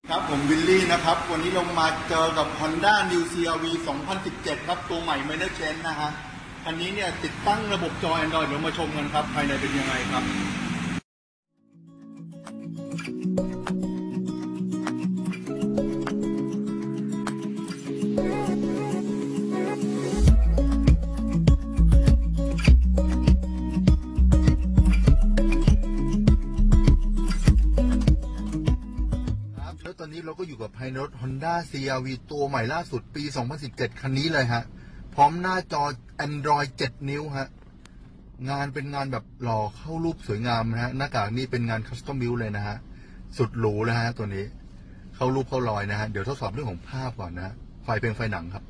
ครับผมวิลลี่นะครับวันนี้เรามาเจอกับ Honda New CR-V 2017 ครับตัวใหม่ Minor Change นะฮะอันนี้เนี่ยติดตั้งระบบจอ Android เดี๋ยวมาชมกันครับภายในเป็นยังไงครับแล้วตอนนี้เราก็อยู่กับภายในรถ Honda CR-V ตัวใหม่ล่าสุดปี 2017 คันนี้เลยฮะพร้อมหน้าจอ Android 7 นิ้วฮะงานเป็นงานแบบหล่อเข้ารูปสวยงามนะฮะหน้ากากนี่เป็นงาน Custom Build เลยนะฮะสุดหรูเลยฮะตัวนี้เข้ารูปเข้ารอยนะฮะเดี๋ยวทดสอบเรื่องของภาพก่อนนะไฟเป็นไฟหนังครับ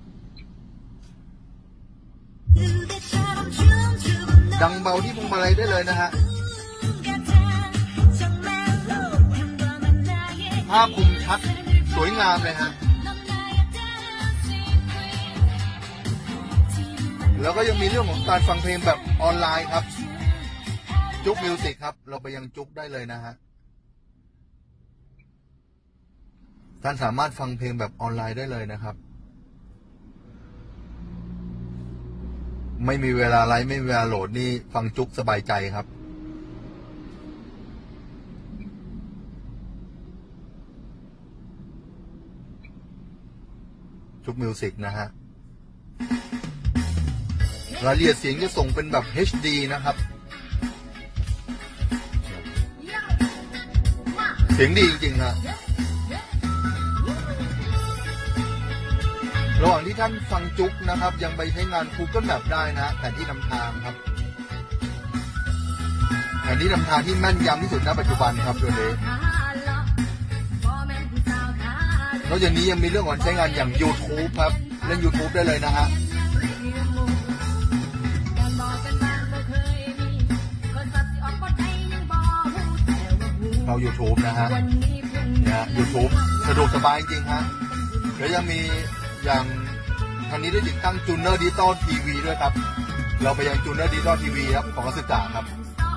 ดังเบาที่พวงมาลัยได้เลยนะฮะภาพคมชัดสวยงามเลยฮะแล้วก็ยังมีเรื่องของการฟังเพลงแบบออนไลน์ครับจุกมิวสิกครับเราไปยังจุกได้เลยนะฮะท่านสามารถฟังเพลงแบบออนไลน์ได้เลยนะครับไม่มีเวลาไลฟ์ไม่มีเวลาโหลดนี่ฟังจุกสบายใจครับจุกมิวสิกนะฮะรายละเอียดเสียงจะส่งเป็นแบบ HD นะครับเสียงดีจริงๆฮะระหว่างที่ท่านฟังจุกนะครับยังไปใช้งาน Google Map ได้นะแผนที่นำทางครับแผนที่นำทางที่แม่นยำที่สุดณปัจจุบันครับตัวนี้นอกจากนี้ยังมีเรื่องของใช้งานอย่าง YouTube ครับเล่น YouTube ได้เลยนะฮะเข้า YouTube นะฮะเนี่ย YouTube สะดวกสบายจริงฮะแล้วยังมีอย่างคันนี้ได้ติดตั้ง Tuner Digital TV ด้วยครับเราไปยัง Tuner Digital TV ครับของสึกะครับ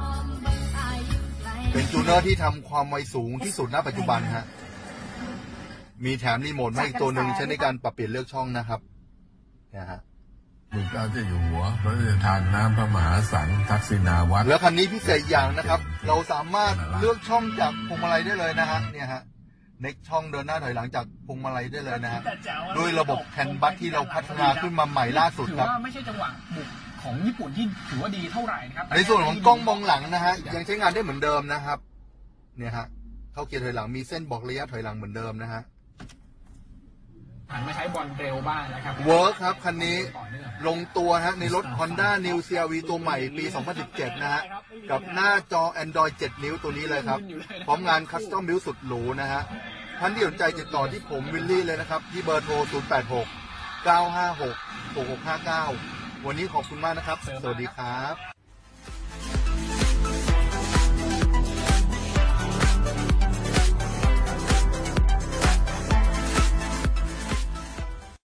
เป็นจูเนอร์ที่ทำความไวสูงที่สุดณปัจจุบันฮะมีแถมรีโมทมาอีกตัวหนึ่งใช้ในการปรับเปลี่ยนเลือกช่องนะครับนะฮะดูเจ้าจะอยู่หัวพระราชทานน้ำพระมหาสังทักษิณาวัตรแล้วคันนี้พิเศษอย่างนะครับเราสามารถเลือกช่องจากพวงมาลัยได้เลยนะฮะเนี่ยฮะเน็กช่องเดินหน้าถอยหลังจากพวงมาลัยได้เลยนะฮะด้วยระบบแคนบัสที่เราพัฒนาขึ้นมาใหม่ล่าสุดครับไม่ใช่จังหวะบุกของญี่ปุ่นที่ถือว่าดีเท่าไหร่นะครับในส่วนของกล้องมองหลังนะฮะยังใช้งานได้เหมือนเดิมนะครับเนี่ยฮะเข้าเกียร์ถอยหลังมีเส้นบอกระยะถอยหลังเหมือนเดิมนะฮะหันมาใช้บอลเร็วบ้างนะครับเวิร์คครับคันนี้ลงตัวฮะในรถ Honda New CR-V ตัวใหม่ปี 2017 นะฮะกับหน้าจอ Android 7 นิ้วตัวนี้เลยครับพร้อมงาน Custom Build สุดหรูนะฮะท่านที่สนใจติดต่อที่ผมวิลลี่เลยนะครับที่เบอร์โทร 086 956 6659 วันนี้ขอบคุณมากนะครับสวัสดีครับ